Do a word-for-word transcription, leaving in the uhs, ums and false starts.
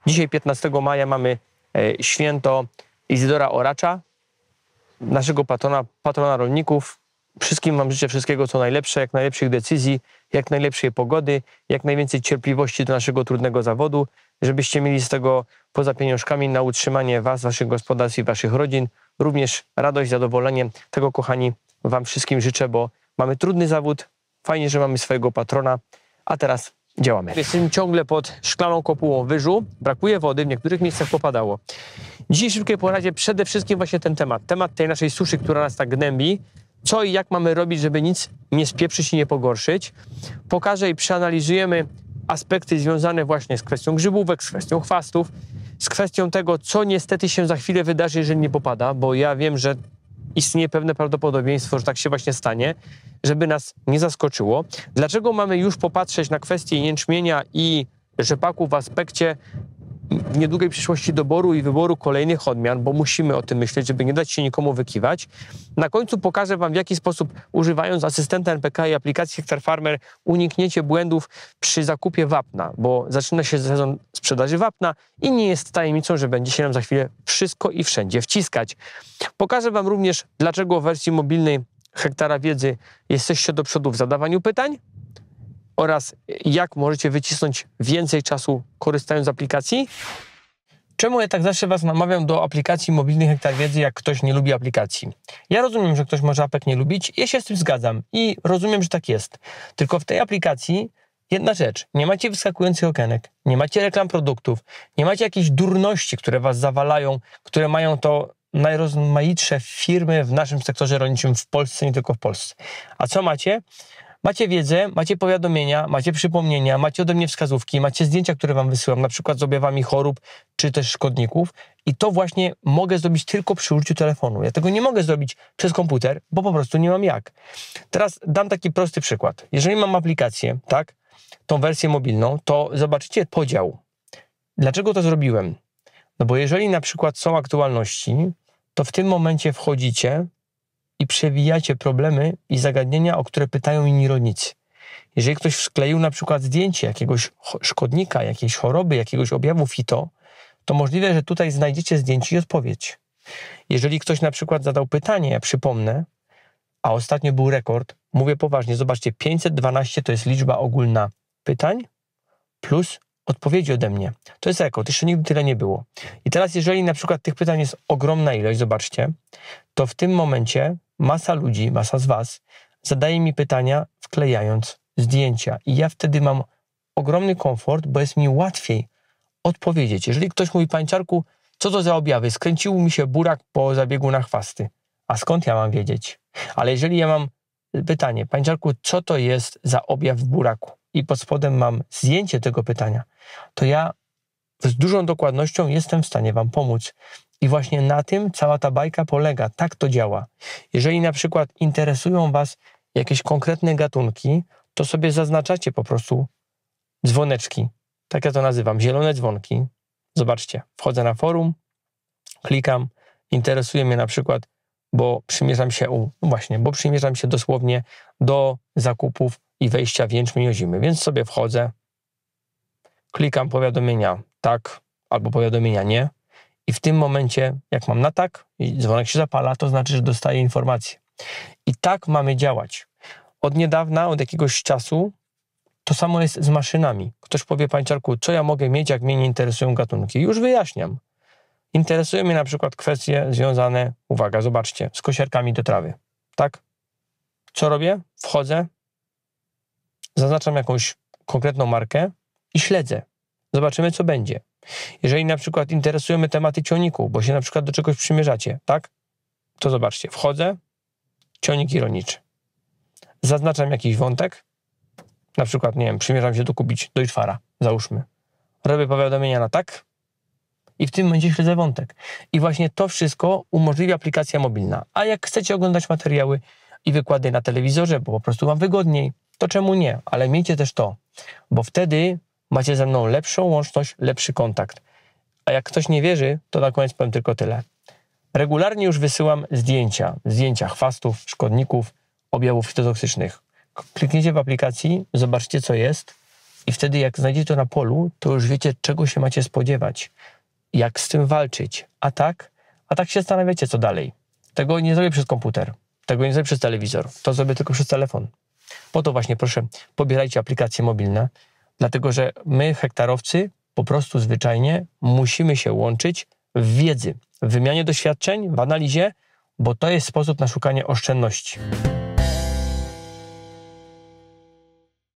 Dzisiaj piętnastego maja mamy e, święto Izydora Oracza, naszego patrona, patrona rolników. Wszystkim wam życzę wszystkiego co najlepsze, jak najlepszych decyzji, jak najlepszej pogody, jak najwięcej cierpliwości do naszego trudnego zawodu, żebyście mieli z tego poza pieniążkami na utrzymanie was, waszych gospodarstw i waszych rodzin również radość, zadowolenie. Tego, kochani, wam wszystkim życzę, bo mamy trudny zawód, fajnie, że mamy swojego patrona, a teraz działamy. Jesteśmy ciągle pod szklaną kopułą wyżu, brakuje wody, w niektórych miejscach popadało. Dzisiaj w szybkiej poradzie przede wszystkim właśnie ten temat, temat tej naszej suszy, która nas tak gnębi, co i jak mamy robić, żeby nic nie spieprzyć i nie pogorszyć. Pokażę i przeanalizujemy aspekty związane właśnie z kwestią grzybówek, z kwestią chwastów, z kwestią tego, co niestety się za chwilę wydarzy, jeżeli nie popada, bo ja wiem, że istnieje pewne prawdopodobieństwo, że tak się właśnie stanie, żeby nas nie zaskoczyło. Dlaczego mamy już popatrzeć na kwestię jęczmienia i rzepaku w aspekcie w niedługiej przyszłości doboru i wyboru kolejnych odmian, bo musimy o tym myśleć, żeby nie dać się nikomu wykiwać. Na końcu pokażę wam, w jaki sposób, używając asystenta N P K i aplikacji Hektar Farmer, unikniecie błędów przy zakupie wapna, bo zaczyna się sezon sprzedaży wapna i nie jest tajemnicą, że będzie się nam za chwilę wszystko i wszędzie wciskać. Pokażę wam również, dlaczego w wersji mobilnej Hektara Wiedzy jesteście do przodu w zadawaniu pytań oraz jak możecie wycisnąć więcej czasu, korzystając z aplikacji. Czemu ja tak zawsze was namawiam do aplikacji mobilnych Hektar Wiedzy, jak ktoś nie lubi aplikacji? Ja rozumiem, że ktoś może apek nie lubić, ja się z tym zgadzam i rozumiem, że tak jest. Tylko w tej aplikacji jedna rzecz, nie macie wyskakujących okenek, nie macie reklam produktów, nie macie jakiejś durności, które was zawalają, które mają to najrozmaitsze firmy w naszym sektorze rolniczym w Polsce, nie tylko w Polsce. A co macie? Macie wiedzę, macie powiadomienia, macie przypomnienia, macie ode mnie wskazówki, macie zdjęcia, które wam wysyłam, na przykład z objawami chorób czy też szkodników i to właśnie mogę zrobić tylko przy użyciu telefonu. Ja tego nie mogę zrobić przez komputer, bo po prostu nie mam jak. Teraz dam taki prosty przykład. Jeżeli mam aplikację, tak, tą wersję mobilną, to zobaczycie podział. Dlaczego to zrobiłem? No bo jeżeli na przykład są aktualności, to w tym momencie wchodzicie i przewijacie problemy i zagadnienia, o które pytają inni rolnicy. Jeżeli ktoś wkleił na przykład zdjęcie jakiegoś szkodnika, jakiejś choroby, jakiegoś objawu fito, to możliwe, że tutaj znajdziecie zdjęcie i odpowiedź. Jeżeli ktoś na przykład zadał pytanie, ja przypomnę, a ostatnio był rekord, mówię poważnie, zobaczcie, pięćset dwanaście to jest liczba ogólna pytań plus odpowiedzi ode mnie. To jest rekord, jeszcze nigdy tyle nie było. I teraz jeżeli na przykład tych pytań jest ogromna ilość, zobaczcie, to w tym momencie masa ludzi, masa z was zadaje mi pytania, wklejając zdjęcia. I ja wtedy mam ogromny komfort, bo jest mi łatwiej odpowiedzieć. Jeżeli ktoś mówi, panie Czarku, co to za objawy? Skręcił mi się burak po zabiegu na chwasty. A skąd ja mam wiedzieć? Ale jeżeli ja mam pytanie, panie Czarku, co to jest za objaw w buraku? I pod spodem mam zdjęcie tego pytania, to ja z dużą dokładnością jestem w stanie wam pomóc. I właśnie na tym cała ta bajka polega. Tak to działa. Jeżeli na przykład interesują was jakieś konkretne gatunki, to sobie zaznaczacie po prostu dzwoneczki. Tak ja to nazywam, zielone dzwonki. Zobaczcie, wchodzę na forum, klikam, interesuje mnie na przykład, bo przymierzam się, u, no właśnie, bo przymierzam się dosłownie do zakupów i wejścia w jęczmień ozimy. Więc sobie wchodzę, klikam powiadomienia tak albo powiadomienia nie i w tym momencie, jak mam na tak i dzwonek się zapala, to znaczy, że dostaję informację. I tak mamy działać. Od niedawna, od jakiegoś czasu to samo jest z maszynami. Ktoś powie, panie Czarku, co ja mogę mieć, jak mnie nie interesują gatunki? Już wyjaśniam. Interesują mnie na przykład kwestie związane, uwaga, zobaczcie, z kosiarkami do trawy. Tak? Co robię? Wchodzę, zaznaczam jakąś konkretną markę i śledzę. Zobaczymy, co będzie. Jeżeli na przykład interesują mnie tematy ciągników, bo się na przykład do czegoś przymierzacie, tak? To zobaczcie, wchodzę, ciągnik rolniczy. Zaznaczam jakiś wątek, na przykład, nie wiem, przymierzam się do kupić Deutschfara, załóżmy. Robię powiadomienia na tak i w tym momencie śledzę wątek. I właśnie to wszystko umożliwia aplikacja mobilna. A jak chcecie oglądać materiały i wykłady na telewizorze, bo po prostu wam wygodniej, to czemu nie? Ale miejcie też to, bo wtedy macie ze mną lepszą łączność, lepszy kontakt. A jak ktoś nie wierzy, to na koniec powiem tylko tyle. Regularnie już wysyłam zdjęcia, zdjęcia chwastów, szkodników, objawów fitotoksycznych. Kliknijcie w aplikacji, zobaczcie co jest I wtedy jak znajdziecie to na polu, to już wiecie, czego się macie spodziewać, jak z tym walczyć. A tak, a tak się zastanawiacie, co dalej. Tego nie zrobię przez komputer, tego nie zrobię przez telewizor, to zrobię tylko przez telefon. Po to właśnie, proszę, pobierajcie aplikacje mobilne, dlatego że my, hektarowcy, po prostu zwyczajnie musimy się łączyć w wiedzy, w wymianie doświadczeń, w analizie, bo to jest sposób na szukanie oszczędności.